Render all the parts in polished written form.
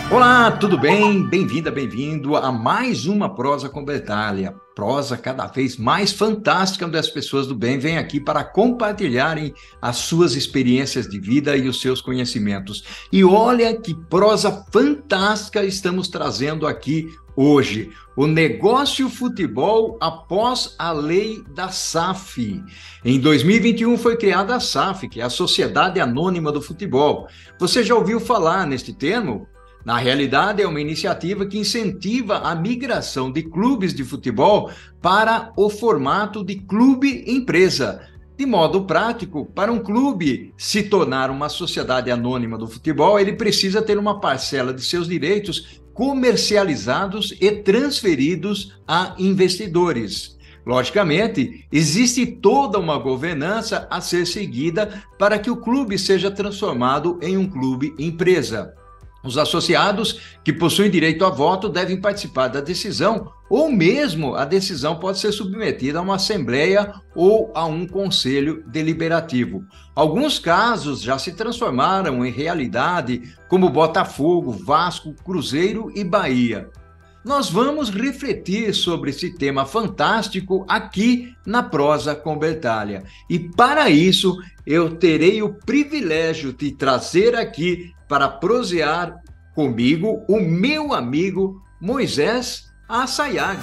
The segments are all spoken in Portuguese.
Olá, tudo bem? Bem-vinda, bem-vindo a mais uma Prosa com Bertália. Prosa cada vez mais fantástica, onde as pessoas do bem vêm aqui para compartilharem as suas experiências de vida e os seus conhecimentos. E olha que prosa fantástica estamos trazendo aqui hoje. O negócio futebol após a lei da SAF. Em 2021 foi criada a SAF, que é a Sociedade Anônima do Futebol. Você já ouviu falar neste termo? Na realidade, é uma iniciativa que incentiva a migração de clubes de futebol para o formato de clube-empresa. De modo prático, para um clube se tornar uma sociedade anônima do futebol, ele precisa ter uma parcela de seus direitos comercializados e transferidos a investidores. Logicamente, existe toda uma governança a ser seguida para que o clube seja transformado em um clube-empresa. Os associados que possuem direito a voto devem participar da decisão, ou mesmo a decisão pode ser submetida a uma assembleia ou a um conselho deliberativo. Alguns casos já se transformaram em realidade, como Botafogo, Vasco, Cruzeiro e Bahia. Nós vamos refletir sobre esse tema fantástico aqui na Prosa com Bertália. E para isso, eu terei o privilégio de trazer aqui para prosear comigo o meu amigo Moisés Assayag.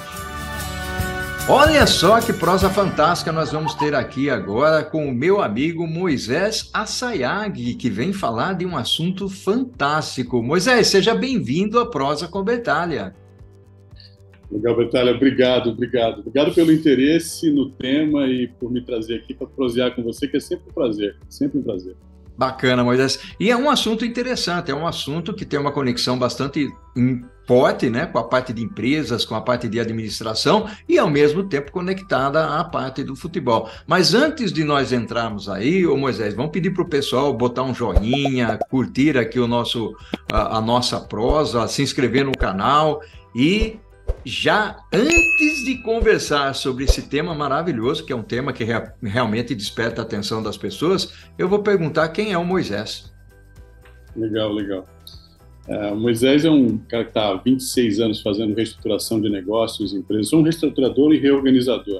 Olha só que prosa fantástica nós vamos ter aqui agora com o meu amigo Moisés Assayag, que vem falar de um assunto fantástico. Moisés, seja bem-vindo à Prosa com Bertália. Legal, Bertalha, obrigado, obrigado. Obrigado pelo interesse no tema e por me trazer aqui para prosear com você, que é sempre um prazer, sempre um prazer. Bacana, Moisés. E é um assunto interessante, é um assunto que tem uma conexão bastante forte, né, com a parte de empresas, com a parte de administração e, ao mesmo tempo, conectada à parte do futebol. Mas antes de nós entrarmos aí, ô Moisés, vamos pedir para o pessoal botar um joinha, curtir aqui a nossa prosa, se inscrever no canal e já antes de conversar sobre esse tema maravilhoso, que é um tema que realmente desperta a atenção das pessoas, eu vou perguntar quem é o Moisés. Legal, legal. O Moisés é um cara que está há 26 anos fazendo reestruturação de negócios, empresas. Sou um reestruturador e reorganizador.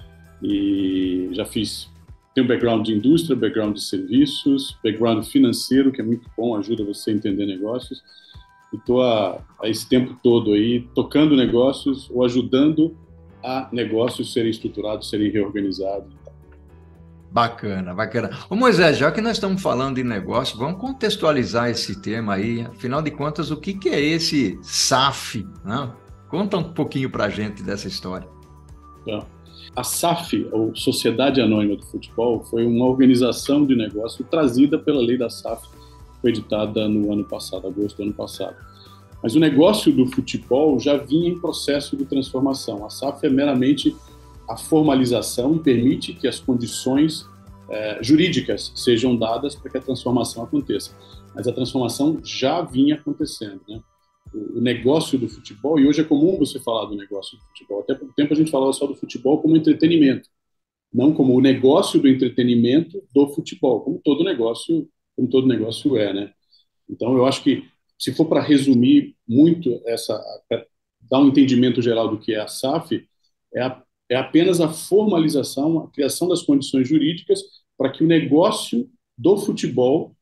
E tenho background de indústria, background de serviços, background financeiro, que é muito bom, ajuda você a entender negócios. E estou há esse tempo todo aí tocando negócios ou ajudando a negócios serem estruturados, serem reorganizados. Bacana, bacana. Ô Moisés, já que nós estamos falando de negócio, vamos contextualizar esse tema aí. Afinal de contas, o que é esse SAF, né? Conta um pouquinho para a gente dessa história. Então, a SAF, ou Sociedade Anônima do Futebol, foi uma organização de negócio trazida pela lei da SAF, foi editada no ano passado, agosto do ano passado. Mas o negócio do futebol já vinha em processo de transformação. A SAF é meramente a formalização e permite que as condições jurídicas sejam dadas para que a transformação aconteça. Mas a transformação já vinha acontecendo, né? O negócio do futebol, e hoje é comum você falar do negócio do futebol, até por tempo a gente falava só do futebol como entretenimento, não como o negócio do entretenimento do futebol, como todo negócio é, né? Então, eu acho que, se for para resumir muito, dar um entendimento geral do que é a SAF, é apenas a formalização, a criação das condições jurídicas para que o negócio do futebol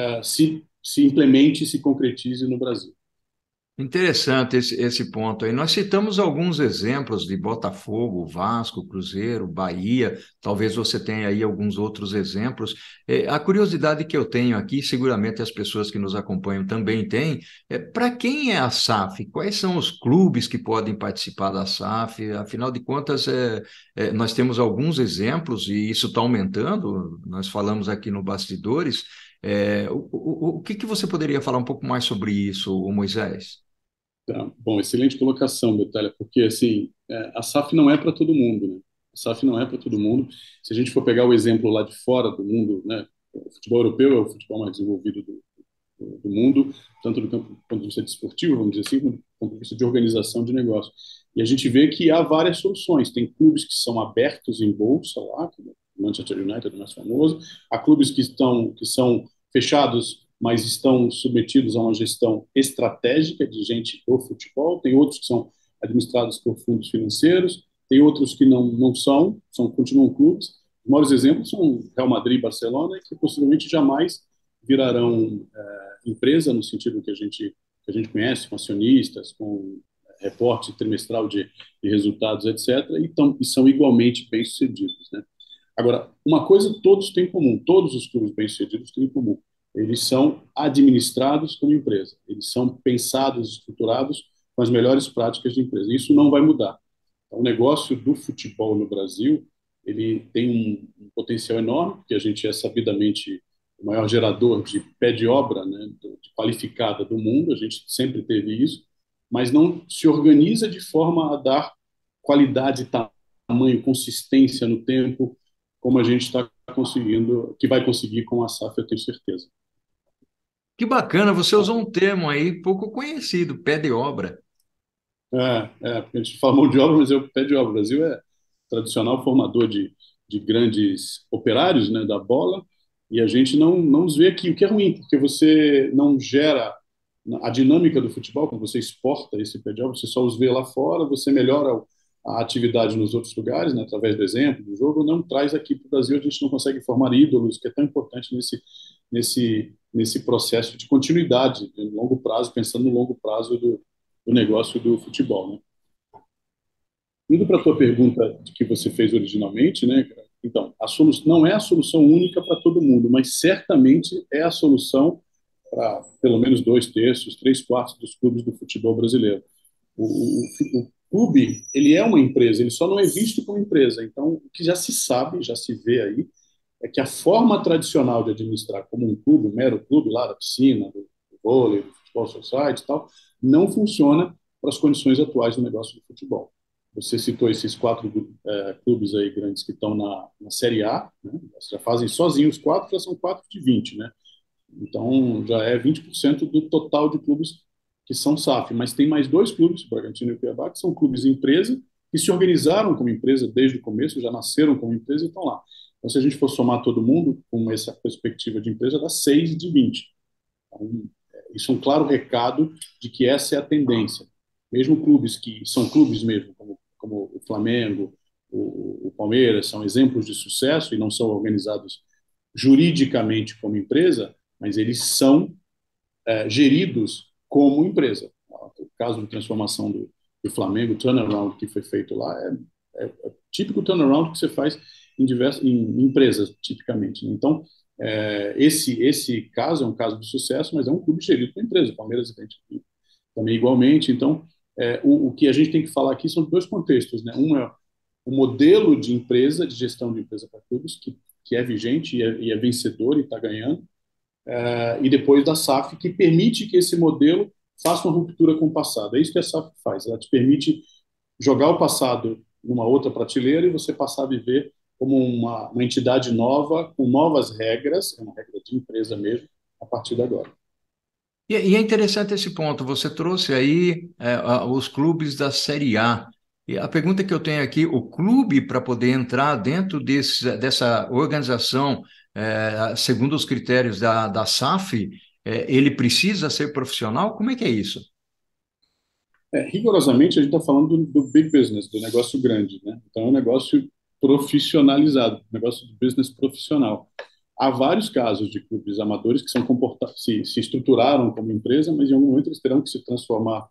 se implemente e se concretize no Brasil. Interessante esse ponto aí. Nós citamos alguns exemplos de Botafogo, Vasco, Cruzeiro, Bahia, talvez você tenha aí alguns outros exemplos. A curiosidade que eu tenho aqui, seguramente as pessoas que nos acompanham também têm, para quem é a SAF? Quais são os clubes que podem participar da SAF? Afinal de contas, nós temos alguns exemplos e isso está aumentando, nós falamos aqui no Bastidores. O que você poderia falar um pouco mais sobre isso, Moisés? Tá. Bom, excelente colocação, Betália, porque assim, a SAF não é para todo mundo, né? A SAF não é para todo mundo. Se a gente for pegar o exemplo lá de fora do mundo, né? O futebol europeu é o futebol mais desenvolvido do mundo, tanto do ponto de vista desportivo, vamos dizer assim, como do ponto de vista de organização de negócio. E a gente vê que há várias soluções. Tem clubes que são abertos em bolsa lá, como o Manchester United, o mais famoso. Há clubes que são fechados mas estão submetidos a uma gestão estratégica de gente do futebol, tem outros que são administrados por fundos financeiros, tem outros que não são continuam clubes. Os maiores exemplos são Real Madrid e Barcelona, que possivelmente jamais virarão empresa, no sentido que a gente conhece, com acionistas, com reporte trimestral de resultados, etc., e são igualmente bem-sucedidos, né? Agora, uma coisa todos têm em comum, todos os clubes bem-sucedidos têm em comum, eles são administrados como empresa, eles são pensados, estruturados com as melhores práticas de empresa. Isso não vai mudar. Então, o negócio do futebol no Brasil, ele tem um potencial enorme, porque a gente é sabidamente o maior gerador de pé de obra, né, de qualificada do mundo, a gente sempre teve isso, mas não se organiza de forma a dar qualidade, tamanho, consistência no tempo, como a gente está conseguindo, que vai conseguir com a SAF, eu tenho certeza. Que bacana, você usou um termo aí pouco conhecido, pé de obra. Porque a gente fala mão de obra, mas é o pé de obra. O Brasil é tradicional formador de grandes operários, né, da bola, e a gente não os vê aqui, o que é ruim, porque você não gera a dinâmica do futebol, quando você exporta esse pé de obra, você só os vê lá fora, você melhora a atividade nos outros lugares, né, através do exemplo, do jogo, não traz aqui para o Brasil, a gente não consegue formar ídolos, que é tão importante nesse processo de continuidade, de longo prazo, pensando no longo prazo do negócio do futebol, né? Indo para a tua pergunta que você fez originalmente, né? Então, a solução não é a solução única para todo mundo, mas certamente é a solução para pelo menos dois terços, três quartos dos clubes do futebol brasileiro. O clube, ele é uma empresa, ele só não é visto como empresa. Então, o que já se sabe, já se vê aí, é que a forma tradicional de administrar como um clube, um mero clube lá da piscina, do vôlei, do futebol society e tal, não funciona para as condições atuais do negócio do futebol. Você citou esses quatro clubes aí grandes que estão na Série A, né? Já fazem sozinhos os quatro, já são quatro de 20, né? Então, já é 20% do total de clubes que são SAF. Mas tem mais dois clubes, o Bragantino e o Cuiabá, que são clubes empresa, que se organizaram como empresa desde o começo, já nasceram como empresa e estão lá. Então, se a gente for somar todo mundo com essa perspectiva de empresa, dá 6 de 20. Então, isso é um claro recado de que essa é a tendência. Mesmo clubes que são clubes mesmo, como o Flamengo, o Palmeiras, são exemplos de sucesso e não são organizados juridicamente como empresa, mas eles são geridos como empresa. O caso de transformação do Flamengo, o turnaround que foi feito lá, é típico turnaround que você faz em empresas, tipicamente, né? Então, esse caso é um caso de sucesso, mas é um clube gerido por empresa. O Palmeiras também igualmente. Então, o que a gente tem que falar aqui são dois contextos, né? Um é o modelo de empresa, de gestão de empresa para clubes, que é vigente e é vencedor e está ganhando, e depois da SAF, que permite que esse modelo faça uma ruptura com o passado. É isso que a SAF faz, ela te permite jogar o passado numa outra prateleira e você passar a viver como uma entidade nova, com novas regras, é uma regra de empresa mesmo, a partir de agora. E é interessante esse ponto, você trouxe aí os clubes da Série A. E a pergunta que eu tenho aqui, o clube, para poder entrar dentro dessa organização, segundo os critérios da SAF, ele precisa ser profissional? Como é que é isso? Rigorosamente, a gente está falando do big business, do negócio grande, né? Então, é um negócio profissionalizado, um negócio de business profissional. Há vários casos de clubes amadores que se estruturaram como empresa, mas em algum momento eles terão que se transformar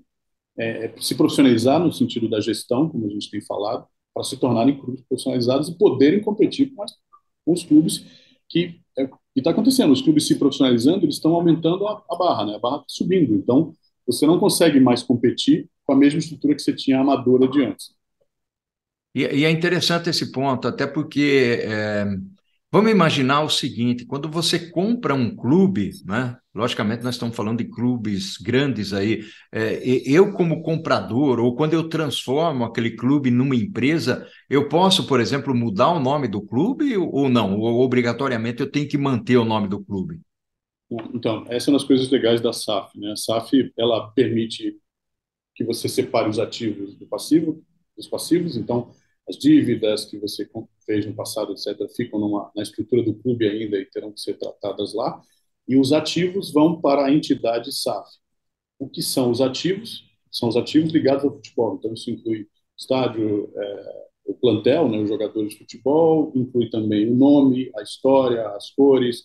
se profissionalizar no sentido da gestão, como a gente tem falado, para se tornarem clubes profissionalizados e poderem competir com os clubes que está acontecendo. Os clubes se profissionalizando, eles estão aumentando a barra, né? A barra está subindo. Então, você não consegue mais competir com a mesma estrutura que você tinha amadora de antes. E é interessante esse ponto, até porque vamos imaginar o seguinte: quando você compra um clube, né? Logicamente, nós estamos falando de clubes grandes aí. Eu, como comprador, ou quando eu transformo aquele clube numa empresa, eu posso, por exemplo, mudar o nome do clube ou não? Ou obrigatoriamente eu tenho que manter o nome do clube? Então, essa é uma das coisas legais da SAF, né? A SAF, ela permite que você separe os ativos dos passivos. Então, as dívidas que você fez no passado, etc., ficam na estrutura do clube ainda e terão que ser tratadas lá. e os ativos vão para a entidade SAF. O que são os ativos? São os ativos ligados ao futebol. Então, isso inclui estádio, o plantel, né, os jogadores de futebol, inclui também o nome, a história, as cores,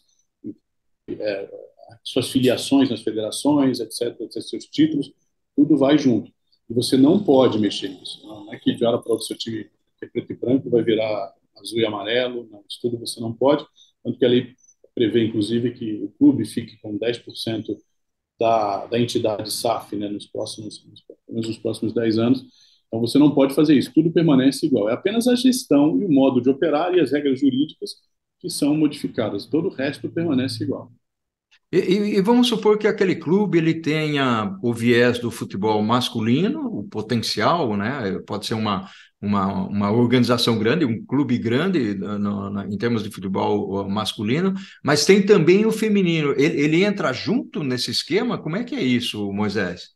suas filiações nas federações, etc., seus títulos, tudo vai junto. E você não pode mexer nisso. Não é que de hora para outra seu time que é preto e branco vai virar azul e amarelo. Não, isso tudo você não pode. Tanto que a lei prevê, inclusive, que o clube fique com 10% da entidade SAF, né, nos próximos 10 anos. Então, você não pode fazer isso. Tudo permanece igual. É apenas a gestão e o modo de operar e as regras jurídicas que são modificadas. Todo o resto permanece igual. E vamos supor que aquele clube ele tenha o viés do futebol masculino, o potencial, né? Pode ser uma organização grande, um clube grande em termos de futebol masculino, mas tem também o feminino. Ele entra junto nesse esquema? Como é que é isso, Moisés?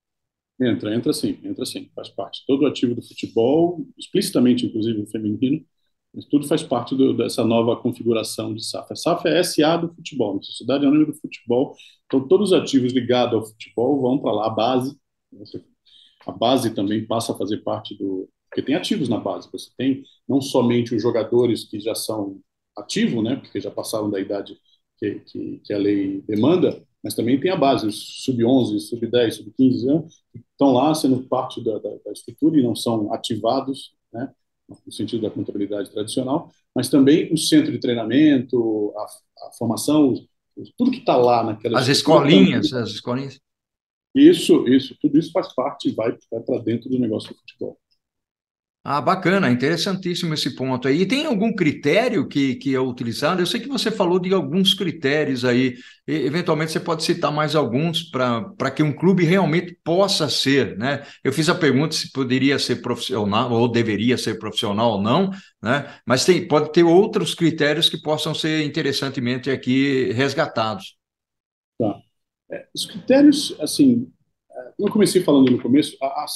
Entra sim, faz parte. Todo ativo do futebol, explicitamente, inclusive o feminino, mas tudo faz parte dessa nova configuração de SAF. A SAF é SA do futebol, a Sociedade Anônima do Futebol. Então, todos os ativos ligados ao futebol vão para lá, a base. A base também passa a fazer parte do. Porque tem ativos na base. Você tem não somente os jogadores que já são ativos, né, porque já passaram da idade que a lei demanda, mas também tem a base, os sub-11, sub-10, sub-15, né, que estão lá sendo parte da estrutura e não são ativados, né, no sentido da contabilidade tradicional, mas também o centro de treinamento, a formação, tudo que está lá naquela As estrutura. escolinhas, as escolinhas. Tudo isso faz parte e vai para dentro do negócio do futebol. Ah, bacana, interessantíssimo esse ponto aí. E tem algum critério que é utilizado? Eu sei que você falou de alguns critérios aí, eventualmente você pode citar mais alguns para que um clube realmente possa ser, né? Eu fiz a pergunta se poderia ser profissional ou deveria ser profissional ou não, né? Mas pode ter outros critérios que possam ser interessantemente aqui resgatados. Tá. Os critérios, assim, como eu comecei falando no começo,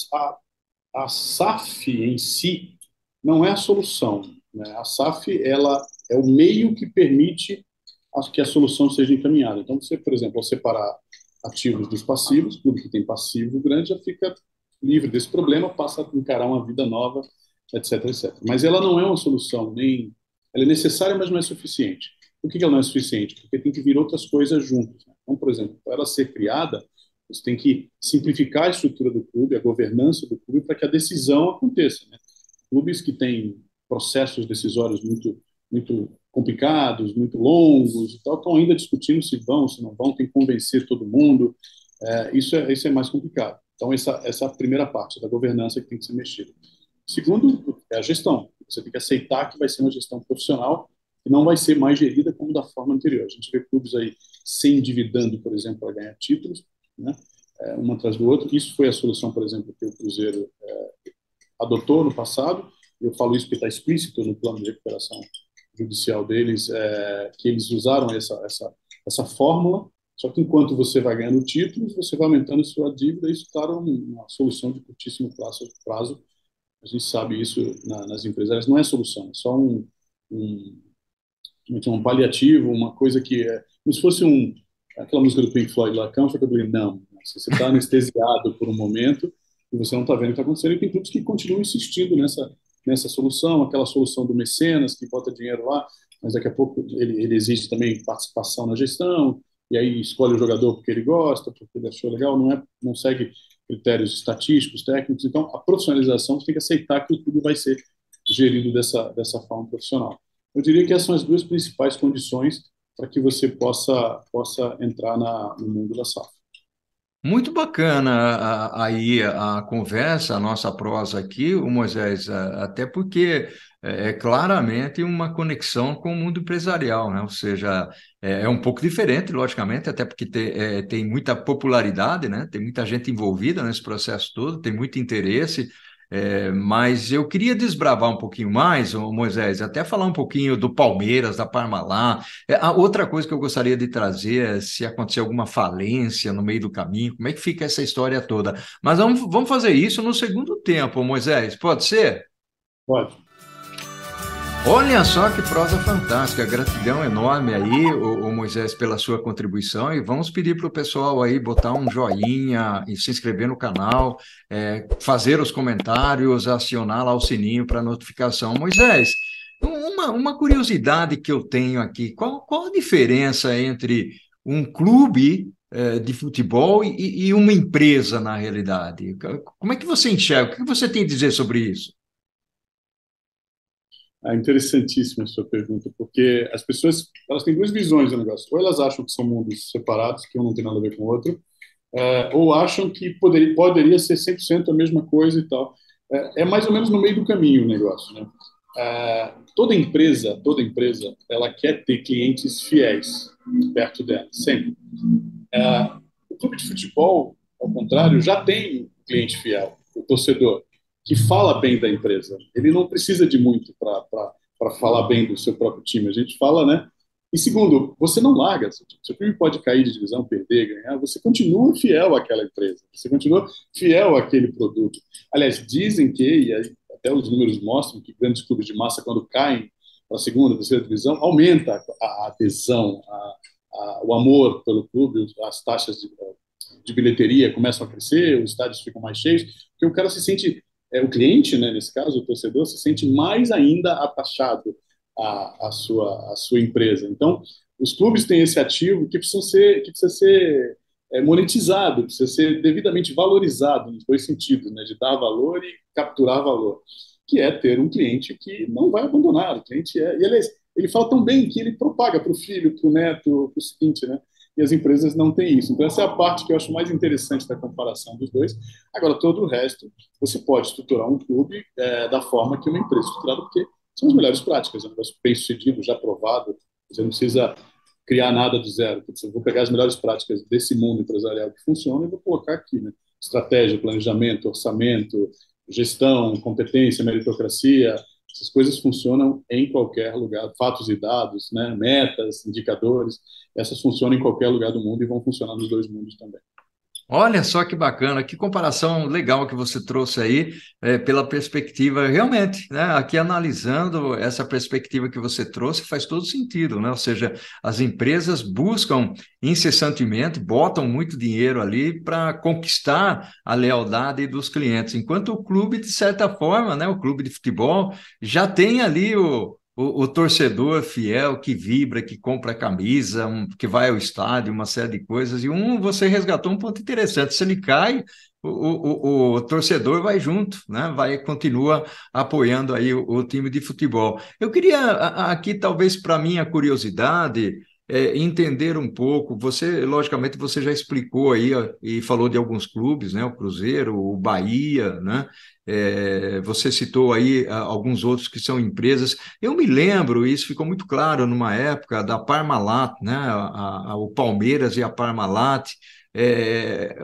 a SAF em si não é a solução, né? A SAF ela é o meio que permite que a solução seja encaminhada. Então, você, por exemplo, ao separar ativos dos passivos, o clube que tem passivo grande já fica livre desse problema, passa a encarar uma vida nova, etc, etc. Mas ela não é uma solução, nem ela é necessária, mas não é suficiente. Por que ela não é suficiente? Porque tem que vir outras coisas juntas, né? Então, por exemplo, para ela ser criada, você tem que simplificar a estrutura do clube, a governança do clube, para que a decisão aconteça, né? Clubes que têm processos decisórios muito complicados, muito longos, e tal, estão ainda discutindo se vão, se não vão, tem que convencer todo mundo. Isso é mais complicado. Então, essa é a primeira parte da governança que tem que ser mexida. Segundo, é a gestão. Você tem que aceitar que vai ser uma gestão profissional e não vai ser mais gerida como da forma anterior. A gente vê clubes aí se endividando, por exemplo, para ganhar títulos, né? Um atrás do outro. Isso foi a solução, por exemplo, que o Cruzeiro adotou no passado. Eu falo isso porque está explícito no plano de recuperação judicial deles, que eles usaram essa fórmula. Só que enquanto você vai ganhando títulos, você vai aumentando a sua dívida. Isso, claro, uma solução de curtíssimo prazo. A gente sabe isso nas empresas. Não é solução, é só um paliativo, uma coisa que é como se fosse aquela música do Pink Floyd lá, Comfortably Numb. Você está anestesiado por um momento e você não está vendo o que está acontecendo. E tem clubes que continuam insistindo nessa solução, aquela solução do mecenas que bota dinheiro lá, mas daqui a pouco ele exige também participação na gestão, e aí escolhe o jogador porque ele gosta, porque ele achou legal, não segue critérios estatísticos, técnicos. Então, a profissionalização você tem que aceitar que o clube vai ser gerido dessa forma profissional. Eu diria que essas são as duas principais condições para que você possa entrar no mundo da SAF. Muito bacana aí a conversa, a nossa prosa aqui, o Moisés, até porque é claramente uma conexão com o mundo empresarial, né? Ou seja, é um pouco diferente, logicamente, até porque tem muita popularidade, né? Tem muita gente envolvida nesse processo todo, tem muito interesse. Mas eu queria desbravar um pouquinho mais, ô Moisés, até falar um pouquinho do Palmeiras, da Parmalat. A outra coisa que eu gostaria de trazer é se acontecer alguma falência no meio do caminho, como é que fica essa história toda. Mas vamos fazer isso no segundo tempo, Moisés, pode ser? Pode. Olha só que prosa fantástica, gratidão enorme aí, o Moisés, pela sua contribuição, e vamos pedir para o pessoal aí botar um joinha e se inscrever no canal, fazer os comentários, acionar lá o sininho para notificação. Moisés, uma curiosidade que eu tenho aqui, qual a diferença entre um clube de futebol e uma empresa na realidade? Como é que você enxerga? O que você tem a dizer sobre isso? É interessantíssima a sua pergunta, porque as pessoas elas têm duas visões do negócio. Ou elas acham que são mundos separados, que um não tem nada a ver com o outro, ou acham que poderia ser 100% a mesma coisa e tal. É mais ou menos no meio do caminho o negócio, né? Toda empresa, ela quer ter clientes fiéis perto dela, sempre. O clube de futebol, ao contrário, já tem um cliente fiel, o torcedor, que fala bem da empresa. Ele não precisa de muito para falar bem do seu próprio time. A gente fala, né? E segundo, você não larga. Seu time pode cair de divisão, perder, ganhar. Você continua fiel àquela empresa. Você continua fiel àquele produto. Aliás, dizem que, e aí até os números mostram que grandes clubes de massa, quando caem para a segunda, terceira divisão, aumenta a adesão, o amor pelo clube, as taxas de bilheteria começam a crescer, os estádios ficam mais cheios, porque o cara se sente, o cliente, né, nesse caso, o torcedor, se sente mais ainda atachado à sua empresa. Então, os clubes têm esse ativo que precisa ser monetizado, precisa ser devidamente valorizado, nos dois sentidos, né, de dar valor e capturar valor, que é ter um cliente que não vai abandonar. O cliente e ele fala tão bem que ele propaga para o filho, para o neto, para o seguinte, né? E as empresas não têm isso. Então, essa é a parte que eu acho mais interessante da comparação dos dois. Agora, todo o resto, você pode estruturar um clube da forma que uma empresa é estruturada, porque são as melhores práticas, é um negócio bem sucedido, já provado. Você não precisa criar nada do zero. Eu vou pegar as melhores práticas desse mundo empresarial que funciona e vou colocar aqui, né? Estratégia, planejamento, orçamento, gestão, competência, meritocracia, essas coisas funcionam em qualquer lugar, fatos e dados, né? Metas, indicadores, essas funcionam em qualquer lugar do mundo e vão funcionar nos dois mundos também. Olha só que bacana, que comparação legal que você trouxe aí, pela perspectiva, realmente, né? Aqui analisando essa perspectiva que você trouxe, faz todo sentido, né? Ou seja, as empresas buscam incessantemente, botam muito dinheiro ali para conquistar a lealdade dos clientes, enquanto o clube, de certa forma, né? O clube de futebol já tem ali o torcedor fiel que vibra, que compra camisa, que vai ao estádio, uma série de coisas. E você resgatou um ponto interessante. Se ele cai, o torcedor vai junto, né? Continua apoiando aí o time de futebol. Eu queria aqui, talvez para minha curiosidade, entender um pouco. Você, logicamente, você já explicou aí ó, e falou de alguns clubes, né? O Cruzeiro, o Bahia, né? Você citou aí alguns outros que são empresas. Eu me lembro, isso ficou muito claro numa época da Parmalat, né? O Palmeiras e a Parmalat. É,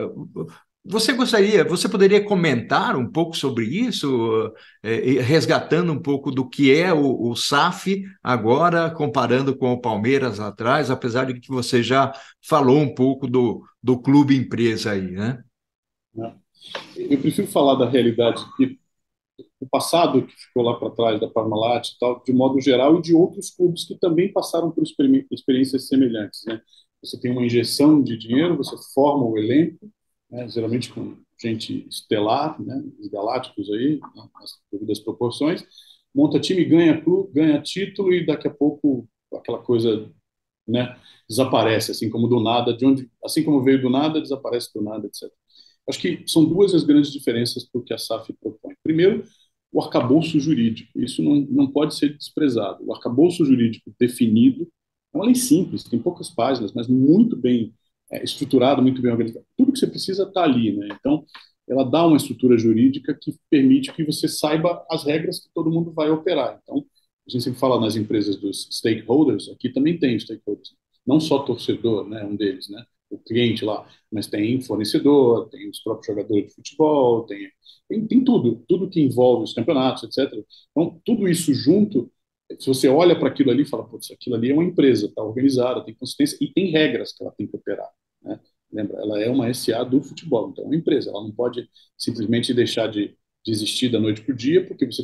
você poderia comentar um pouco sobre isso, resgatando um pouco do que é o SAF agora, comparando com o Palmeiras atrás, apesar de que você já falou um pouco do clube empresa aí, né? Né? Eu prefiro falar da realidade que o passado que ficou lá para trás da Parmalat e tal, de modo geral, e de outros clubes que também passaram por experiências semelhantes, né? Você tem uma injeção de dinheiro, você forma o elenco, né? Geralmente com gente estelar, né? Os galácticos aí, né? Nas devidas proporções, monta time, ganha clube, ganha título e daqui a pouco aquela coisa, né? Desaparece, assim como do nada, assim como veio do nada, desaparece do nada, etc. Acho que são duas as grandes diferenças para o que a SAF propõe. Primeiro, o arcabouço jurídico. Isso não pode ser desprezado. O arcabouço jurídico definido é uma lei simples, tem poucas páginas, mas muito bem estruturado, muito bem organizado. Tudo que você precisa está ali, né? Então, ela dá uma estrutura jurídica que permite que você saiba as regras que todo mundo vai operar. Então, a gente sempre fala nas empresas dos stakeholders, aqui também tem stakeholders. Não só torcedor, né, um deles, né? O cliente lá, mas tem fornecedor, tem os próprios jogadores de futebol, tem tudo que envolve os campeonatos, etc. Então, tudo isso junto, se você olha para aquilo ali e fala, putz, aquilo ali é uma empresa, está organizada, tem consistência e tem regras que ela tem que operar, né? Lembra, ela é uma SA do futebol, então é uma empresa, ela não pode simplesmente deixar de existir da noite para o dia, porque você tem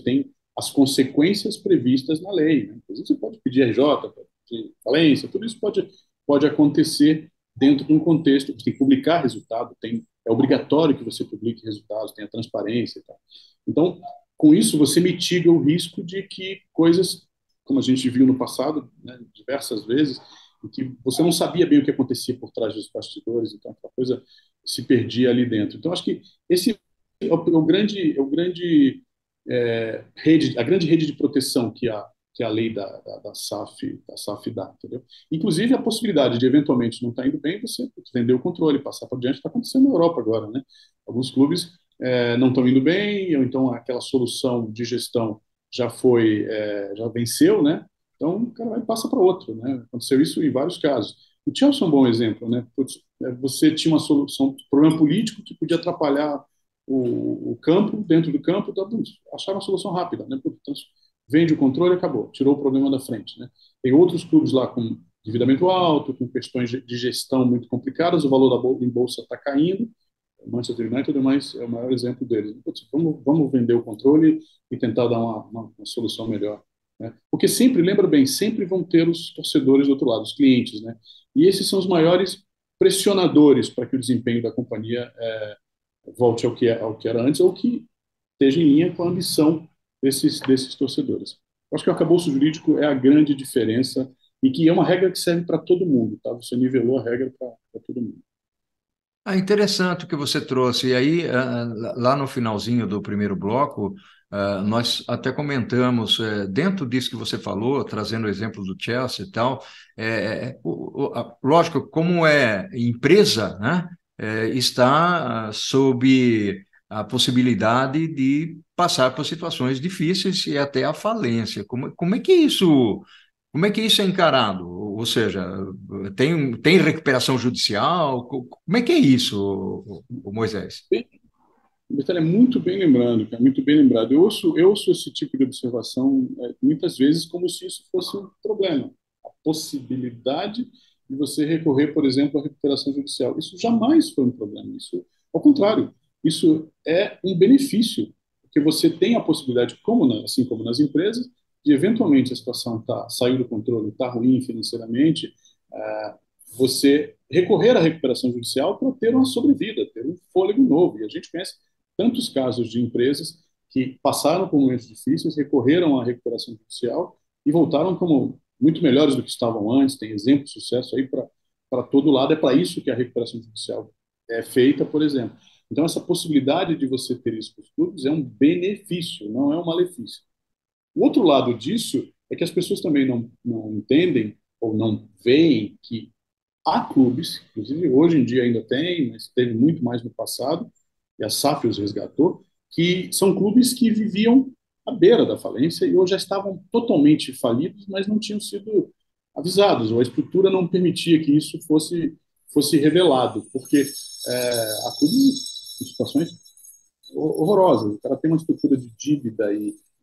as consequências previstas na lei. Né? Inclusive, você pode pedir RJ, pode pedir falência, tudo isso pode acontecer dentro de um contexto. Você tem que publicar resultado, é obrigatório que você publique resultados, tenha transparência e tal. Então, com isso, você mitiga o risco de que coisas, como a gente viu no passado, né, diversas vezes, em que você não sabia bem o que acontecia por trás dos bastidores, então a coisa se perdia ali dentro. Então, acho que esse a grande rede de proteção que a lei da SAF dá, entendeu? Inclusive a possibilidade de eventualmente não estar indo bem, você vender o controle, passar para diante, está acontecendo na Europa agora, né? Alguns clubes não estão indo bem, ou então aquela solução de gestão já venceu, né? Então o cara vai e passa para outro, né? Aconteceu isso em vários casos. O Chelsea é um bom exemplo, né? Você tinha uma solução, um problema político que podia atrapalhar o campo, dentro do campo, então, acharam uma solução rápida, né? Portanto, vende o controle e acabou, tirou o problema da frente, né? Tem outros clubes lá com endividamento alto, com questões de gestão muito complicadas, o valor em bolsa está caindo, o Manchester United é o maior exemplo deles. Putz, vamos vender o controle e tentar dar uma solução melhor. Né? Porque sempre, lembra bem, sempre vão ter os torcedores do outro lado, os clientes, né? E esses são os maiores pressionadores para que o desempenho da companhia volte ao que era antes, ou que esteja em linha com a ambição desses torcedores. Eu acho que o arcabouço jurídico é a grande diferença e que é uma regra que serve para todo mundo, tá? Você nivelou a regra para todo mundo. Interessante o que você trouxe. E aí, lá no finalzinho do primeiro bloco, nós até comentamos, dentro disso que você falou, trazendo o exemplo do Chelsea e tal, lógico, como é empresa, né, está sob a possibilidade de passar por situações difíceis e até a falência. Como é que isso é encarado? Ou seja, tem recuperação judicial? Como é que é isso, Moisés? Ele é muito bem lembrando, cara, muito bem lembrado. Eu ouço esse tipo de observação muitas vezes como se isso fosse um problema. A possibilidade de você recorrer, por exemplo, à recuperação judicial. Isso jamais foi um problema. Isso, ao contrário, isso é um benefício, porque você tem a possibilidade, assim como nas empresas, de eventualmente a situação saiu do controle, está ruim financeiramente, eh, você recorrer à recuperação judicial para ter uma sobrevida, ter um fôlego novo. E a gente conhece tantos casos de empresas que passaram por momentos difíceis, recorreram à recuperação judicial e voltaram como muito melhores do que estavam antes. Tem exemplo de sucesso aí para todo lado. É para isso que a recuperação judicial é feita, por exemplo. Então, essa possibilidade de você ter isso para os clubes é um benefício, não é um malefício. O outro lado disso é que as pessoas também não entendem ou não veem que há clubes, inclusive hoje em dia ainda tem, mas teve muito mais no passado, e a SAF os resgatou, que são clubes que viviam à beira da falência e hoje já estavam totalmente falidos, mas não tinham sido avisados, ou a estrutura não permitia que isso fosse revelado, porque há clubes em situações horrorosas. O cara tem uma estrutura de dívida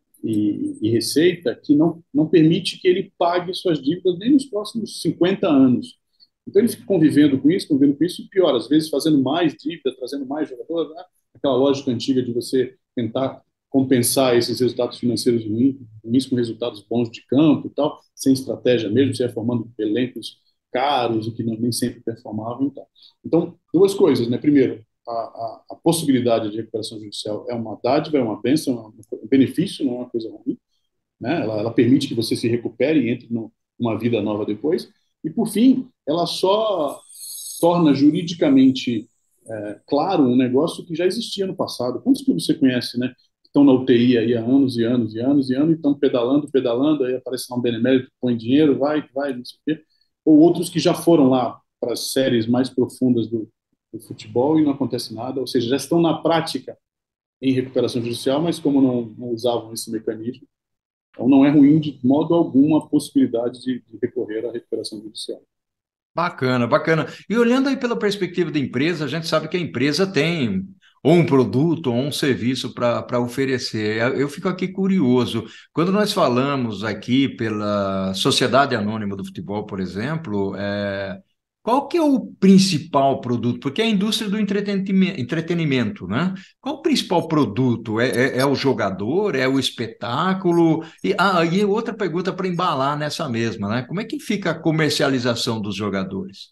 e receita que não permite que ele pague suas dívidas nem nos próximos 50 anos. Então ele fica convivendo com isso, e pior, às vezes fazendo mais dívida, trazendo mais jogador, né? Aquela lógica antiga de você tentar compensar esses resultados financeiros ruins com resultados bons de campo e tal, sem estratégia mesmo, você ia formando elencos caros e que nem sempre performavam e tal. Então, duas coisas, né? Primeiro, a possibilidade de recuperação judicial é uma dádiva, é uma bênção, é um benefício, não é uma coisa ruim, né? Ela permite que você se recupere e entre numa vida nova depois. E, por fim, ela só torna juridicamente claro um negócio que já existia no passado. Quantos clubes você conhece, né? Que estão na UTI aí há anos e anos e anos e anos e estão pedalando, aí aparece lá um benemérito, põe dinheiro, vai, não sei o quê. Ou outros que já foram lá para as séries mais profundas do futebol e não acontece nada, ou seja, já estão na prática em recuperação judicial, mas como não usavam esse mecanismo, então não é ruim de modo algum a possibilidade de recorrer à recuperação judicial. Bacana, bacana. E olhando aí pela perspectiva da empresa, a gente sabe que a empresa tem ou um produto ou um serviço para oferecer. Eu fico aqui curioso. Quando nós falamos aqui pela Sociedade Anônima do Futebol, por exemplo, qual que é o principal produto? Porque é a indústria do entretenimento, né? Qual o principal produto? É o jogador? É o espetáculo? E outra pergunta para embalar nessa mesma, né? Como é que fica a comercialização dos jogadores?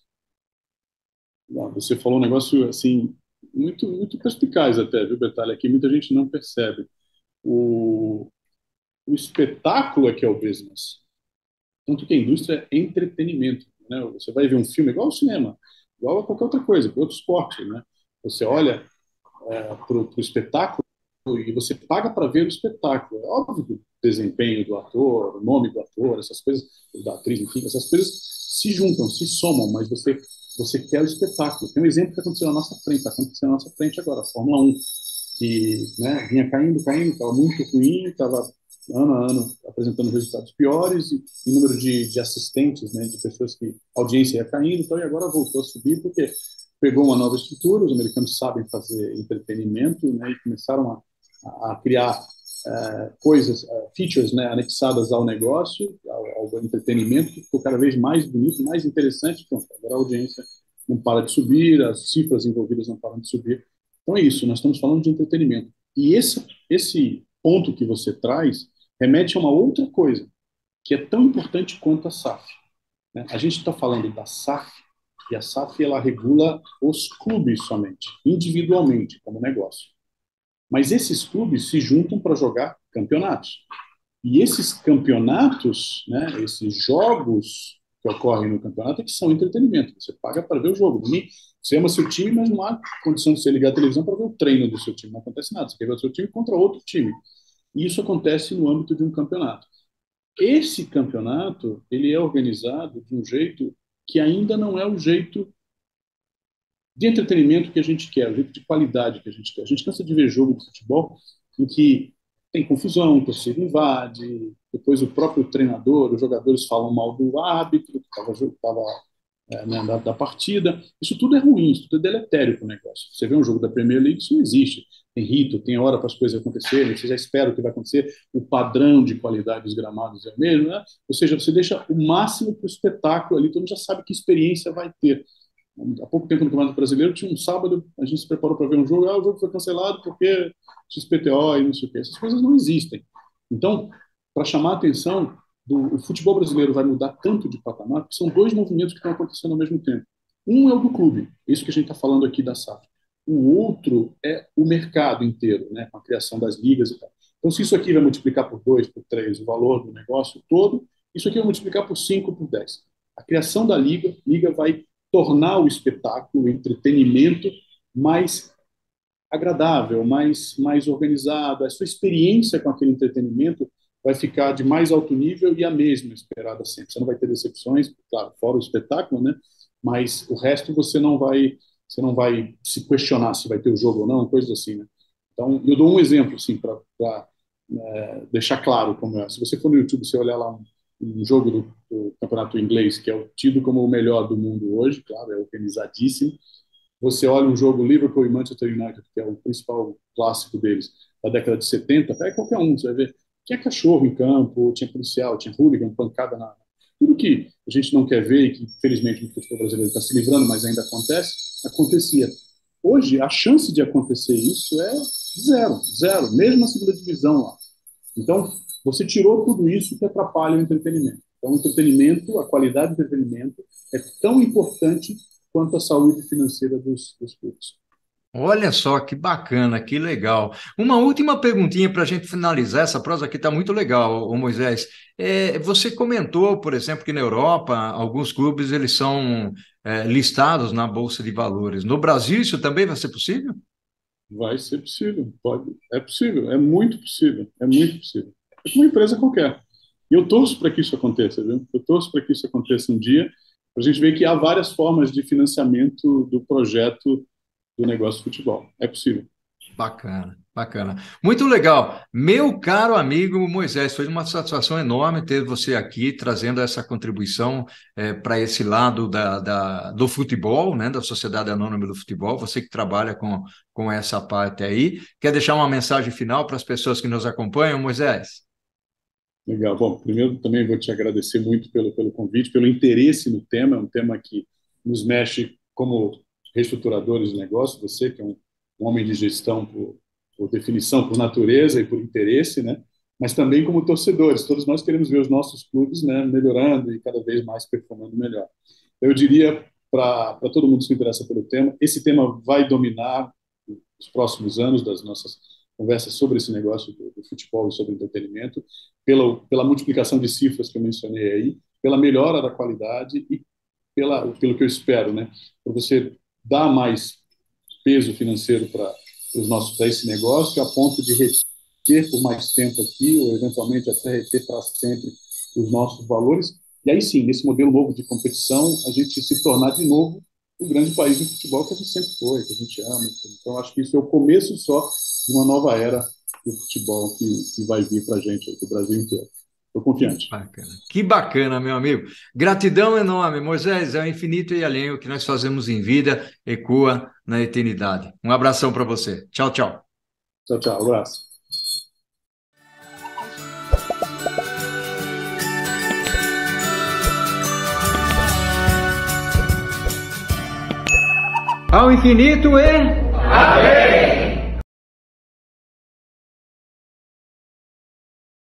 Você falou um negócio assim muito perspicaz até, viu, Betalha? Que muita gente não percebe. O, o espetáculo é que é o business. Tanto que a indústria é entretenimento, né? Você vai ver um filme igual ao cinema, igual a qualquer outra coisa, para outro esporte, né? Você olha para o espetáculo e você paga para ver o espetáculo. É óbvio que o desempenho do ator, o nome do ator, essas coisas, da atriz, enfim, essas coisas se juntam, se somam, mas você quer o espetáculo. Tem um exemplo que aconteceu na nossa frente, está acontecendo na nossa frente agora, a Fórmula 1, que, né, vinha caindo, estava muito ruim, estava ano a ano apresentando resultados piores e número de assistentes, né, de pessoas que a audiência ia caindo, então, e agora voltou a subir porque pegou uma nova estrutura, os americanos sabem fazer entretenimento, né, e começaram a criar coisas, features, né, anexadas ao negócio, ao entretenimento, que ficou cada vez mais bonito, mais interessante. Então, agora a audiência não para de subir, as cifras envolvidas não param de subir. Então é isso, nós estamos falando de entretenimento. E esse ponto que você traz remete a uma outra coisa, que é tão importante quanto a SAF. Né? A gente está falando da SAF, e a SAF ela regula os clubes somente, individualmente, como negócio. Mas esses clubes se juntam para jogar campeonatos. E esses campeonatos, né, esses jogos que ocorrem no campeonato, é que são entretenimento. Você paga para ver o jogo. Você ama seu time, mas não há condição de você ligar a televisão para ver o treino do seu time. Não acontece nada. Você quer ver o seu time contra outro time. E isso acontece no âmbito de um campeonato. Esse campeonato ele é organizado de um jeito que ainda não é o jeito de entretenimento que a gente quer, o jeito de qualidade que a gente quer. A gente cansa de ver jogo de futebol em que tem confusão, o torcida invade, depois o próprio treinador, os jogadores falam mal do árbitro que estava né, da partida. Isso tudo é ruim, isso tudo é deletério para o negócio. Você vê um jogo da Premier League, isso não existe. Tem rito, tem hora para as coisas acontecerem, você já espera o que vai acontecer, o padrão de qualidade dos gramados é o mesmo, né? Ou seja, você deixa o máximo para o espetáculo ali, todo mundo já sabe que experiência vai ter. Há pouco tempo no Campeonato Brasileiro, tinha um sábado, a gente se preparou para ver um jogo, o jogo foi cancelado porque XPTO e não sei o quê. Essas coisas não existem. Então, para chamar a atenção, o futebol brasileiro vai mudar tanto de patamar, porque são dois movimentos que estão acontecendo ao mesmo tempo. Um é o do clube, isso que a gente está falando aqui da SAF. O outro é o mercado inteiro, né, com a criação das ligas e tal. Então, se isso aqui vai multiplicar por 2, por 3, o valor do negócio todo, isso aqui vai multiplicar por 5, por 10. A criação da liga vai tornar o espetáculo, o entretenimento mais agradável, mais organizado. A sua experiência com aquele entretenimento vai ficar de mais alto nível e a mesma esperada sempre. Você não vai ter decepções, claro, fora o espetáculo, né? Mas o resto você não vai se questionar se vai ter o jogo ou não, coisas assim, né? Então, eu dou um exemplo, assim, para deixar claro como é. Se você for no YouTube, você olhar lá um jogo do campeonato inglês, que é tido como o melhor do mundo hoje, claro, é organizadíssimo. Você olha um jogo Liverpool e Manchester United, que é o principal clássico deles, da década de 70, pega qualquer um, você vai ver. Tinha cachorro em campo, tinha policial, tinha hooligan, pancada na. Tudo que a gente não quer ver e que, infelizmente, no futebol brasileiro está se livrando, mas ainda acontece, acontecia. Hoje, a chance de acontecer isso é zero, zero, mesmo na segunda divisão lá. Então, você tirou tudo isso que atrapalha o entretenimento. Então, o entretenimento, a qualidade do entretenimento é tão importante quanto a saúde financeira dos clubes. Olha só que bacana, que legal. Uma última perguntinha para a gente finalizar. Essa prosa aqui está muito legal, ô Moisés. Você comentou, por exemplo, que na Europa alguns clubes eles são listados na Bolsa de Valores. No Brasil isso também vai ser possível? Vai ser possível, é possível, é muito possível, é muito possível. É como uma empresa qualquer. E eu torço para que isso aconteça, viu? Eu torço para que isso aconteça um dia, para a gente ver que há várias formas de financiamento do projeto do negócio de futebol. É possível. Bacana, bacana. Muito legal. Meu caro amigo Moisés, foi uma satisfação enorme ter você aqui trazendo essa contribuição para esse lado do futebol, né, da Sociedade Anônima do Futebol, você que trabalha com essa parte aí. Quer deixar uma mensagem final para as pessoas que nos acompanham, Moisés? Legal. Bom, primeiro também vou te agradecer muito pelo convite, pelo interesse no tema. É um tema que nos mexe como reestruturadores de negócio, você que é um homem de gestão por definição, por natureza e por interesse, né? Mas também como torcedores. Todos nós queremos ver os nossos clubes, né, melhorando e cada vez mais performando melhor. Eu diria para todo mundo que se interessa pelo tema, esse tema vai dominar os próximos anos das nossas conversas sobre esse negócio do futebol e sobre entretenimento, pela multiplicação de cifras que eu mencionei aí, pela melhora da qualidade e pelo que eu espero, né? Para você dar mais peso financeiro para esse negócio, a ponto de reter por mais tempo aqui, ou eventualmente até reter para sempre os nossos valores. E aí sim, nesse modelo novo de competição, a gente se tornar de novo um grande país de futebol que a gente sempre foi, que a gente ama. Então, acho que isso é o começo só de uma nova era do futebol que vai vir para a gente, do Brasil inteiro. Estou confiante. Bacana. Que bacana, meu amigo. Gratidão enorme, Moisés. É o infinito e além o que nós fazemos em vida, ecoa na eternidade. Um abração para você. Tchau, tchau. Tchau, tchau. Um abraço. Ao infinito e... Amém!